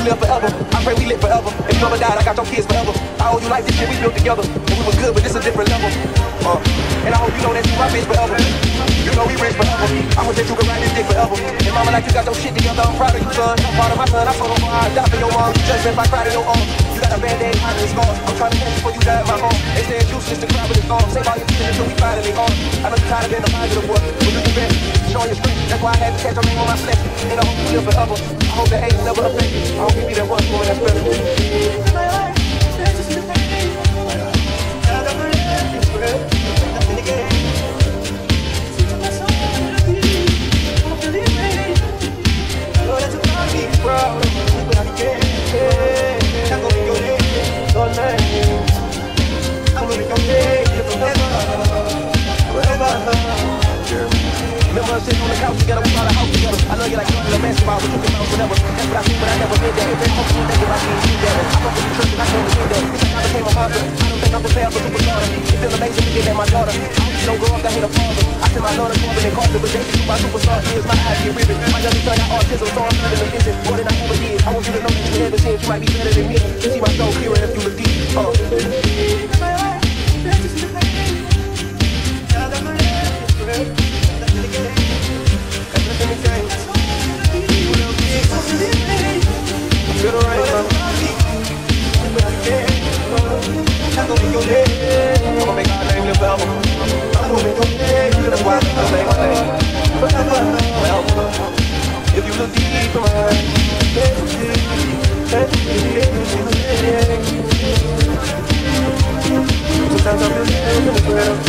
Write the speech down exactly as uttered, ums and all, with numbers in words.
live forever. I pray we live forever. If you ever died, I got your kids forever. I owe you life, this shit we built together. And we was good, but this a different level. Uh, and I hope you know that you my bitch forever. You know we rich forever. I hope that you can ride this dick forever. And mama, like you got your shit together, I'm proud of you, son. I'm proud of my son. I told him why I died for your mom. You just if I cried in your arms. You got a band-aid, hiding the scars. I'm trying to catch you before you die at my home. They say it's useless to cry with it's gone. Save all your tears until we finally on. I know you tired of being the positive one, but you the best. Showing your strength, that's why I had to catch your name on my flesh. And I hope you live forever. I hope that hate never affect you. I hope you be that one woman that's better. Remember us sitting on the couch together, we bought a house together. I know you like talking to basketball, but you can bounce whatever. That's what I see, but I never did that. Every hope you think if I see you that. I come from the church and I came to see that. It's like I became a monster. I don't think I'm prepared for superstar. It feels amazing to get at my daughter. I hope you don't grow up to hate a father. I send my daughter Corbin and Carter, but they see my superstar. She is my idea ribbon. My youngest son got autism, so I'm learning the vision more than I ever did. I want you to know that you never seen. You might be better than me. You see my soul clearer if you look deep. Uh. I'ma make our name live forever. That's why I say my name forever. If you look deep in my eyes, sometimes I feel